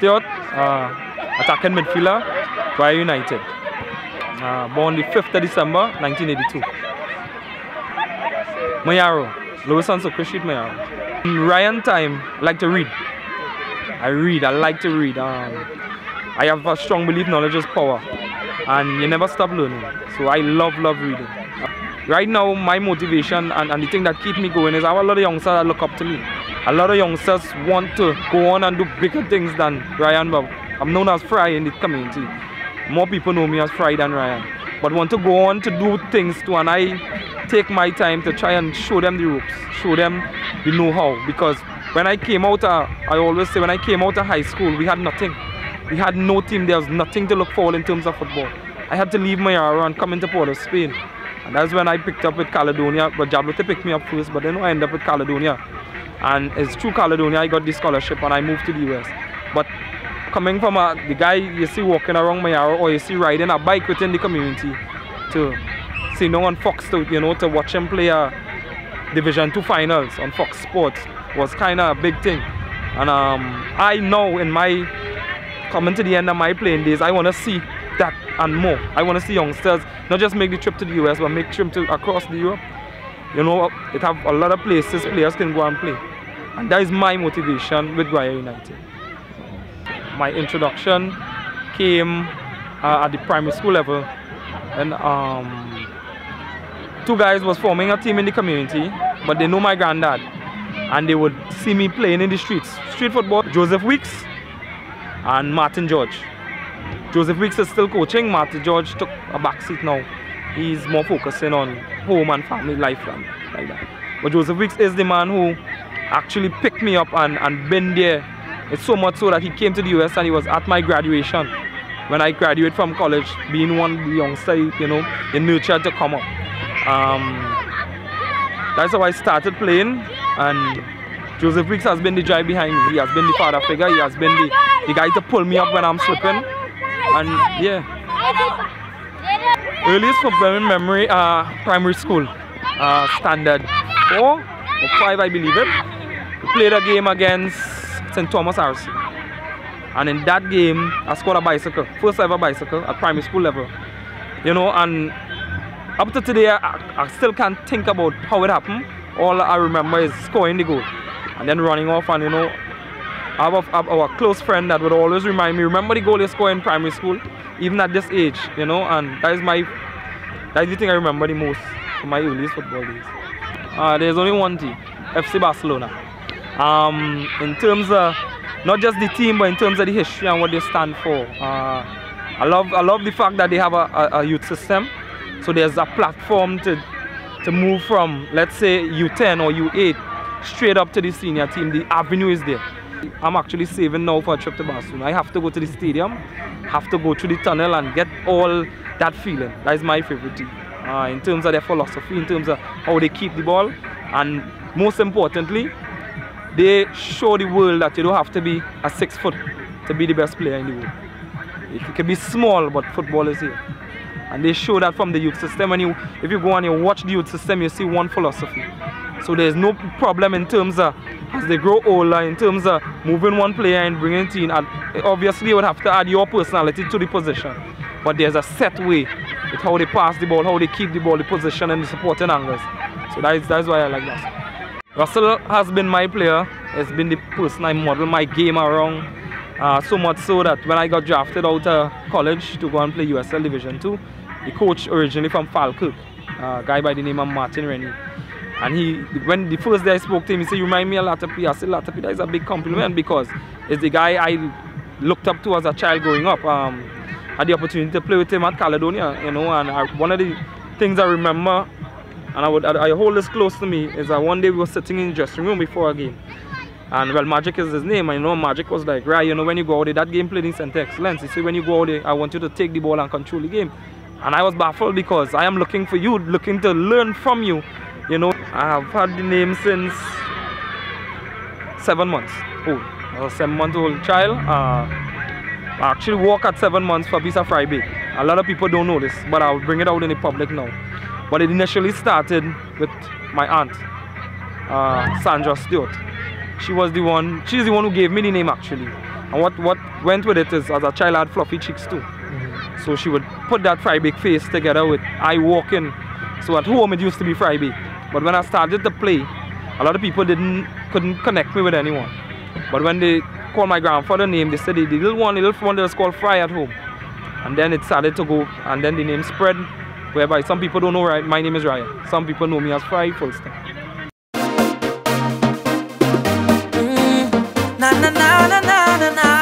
Stewart, attacking midfielder, Guaya United. Born the 5th of December 1982. Mayaro, Louis and Sucre Street, Mayaro. In Ryan time, I like to read. I like to read. I have a strong belief knowledge is power, and you never stop learning. So I love reading. Right now, my motivation and the thing that keeps me going is I have a lot of youngsters that look up to me. A lot of youngsters want to go on and do bigger things than Ryan, but I'm known as Fry in the community. More people know me as Fry than Ryan, but want to go on to do things too, and I take my time to try and show them the ropes, show them the know-how. Because when I came out, I always say when I came out of high school, we had nothing. We had no team. There was nothing to look forward in terms of football. I had to leave Mayaro and come into Port of Spain. And that's when I picked up with Caledonia. But Jabloteh picked me up first, but then I ended up with Caledonia. And it's through Caledonia I got the scholarship and I moved to the US. But coming from the guy you see walking around Mayaro, or you see riding a bike within the community, to see no on Fox, to watch him play a Division 2 finals on Fox Sports was kind of a big thing. And I know in my coming to the end of my playing days, I want to see that and more. I want to see youngsters not just make the trip to the US, but make trip to across the Europe. It have a lot of places players can go and play. And that is my motivation with Guaya United. My introduction came at the primary school level. And two guys was forming a team in the community, but they know my granddad. And they would see me playing in the streets. Street football, Joseph Weeks and Martin George. Joseph Weeks is still coaching. Martin George took a backseat now. He's more focusing on home and family life and like that. But Joseph Weeks is the man who actually picked me up and been there. It's so much so that he came to the US and he was at my graduation. When I graduated from college, being one of the youngsters, they nurtured to come up. That's how I started playing, and Joseph Weeks has been the drive behind me. He has been the father figure. He has been the guy to pull me up when I'm slipping. And yeah. Earliest football memory, primary school, standard 4 or 5, I believe it. We played a game against St. Thomas RC. And in that game, I scored a bicycle, first ever bicycle at primary school level. And up to today, I still can't think about how it happened. All I remember is scoring the goal and then running off. And I have a close friend that would always remind me, remember the goal you scored in primary school, even at this age, and that's the thing I remember the most from my earliest football days. There's only one team, FC Barcelona. In terms of not just the team, but in terms of the history and what they stand for. I love the fact that they have a youth system. So there's a platform to move from, let's say, U10 or U8 straight up to the senior team. The avenue is there. I'm actually saving now for a trip to Barcelona. I have to go to the stadium, have to go through the tunnel and get all that feeling. That is my favorite team. In terms of their philosophy, in terms of how they keep the ball, and most importantly, they show the world that you don't have to be a 6 foot to be the best player in the world. You can be small, but football is here. And they show that from the youth system. And if you go and you watch the youth system, you see one philosophy. So there's no problem in terms of, as they grow older, in terms of moving one player and bringing it in. And obviously, you would have to add your personality to the position. But there's a set way with how they pass the ball, how they keep the ball, the position, and the supporting angles. So that's why I like that. Russell has been my player. Has been the person I model my game around. So much so that when I got drafted out of college to go and play USL Division 2, the coach originally from Falkirk, a guy by the name of Martin Rennie. And when the first day I spoke to him, he said, "You remind me of Latapi." I said, "Latapi, that is a big compliment because it's the guy I looked up to as a child growing up." I had the opportunity to play with him at Caledonia, and one of the things I remember, and I hold this close to me, is that one day we were sitting in the dressing room before a game. And well, Magic is his name. I know Magic was like, "Right, when you go out there, that game played in Center Excellence. He said, when you go out there, I want you to take the ball and control the game." And I was baffled because I am looking for you, looking to learn from you. I have had the name since 7 months old. I was a 7-month-old child. I actually walk at 7 months for a piece of fry bake. A lot of people don't know this, but I'll bring it out in the public now. But it initially started with my aunt, Sandra Stewart. She's the one who gave me the name actually. And what went with it is, as a child I had fluffy cheeks too. So she would put that fry bake face together with I walking. So at home it used to be fry bake. But when I started to play, a lot of people couldn't connect me with anyone. But when they called my grandfather name, they said the little one that's called Fry at home. And then it started to go, and then the name spread, whereby some people don't know my name is Ryan. Some people know me as Fry, full stop. Na na na na na na.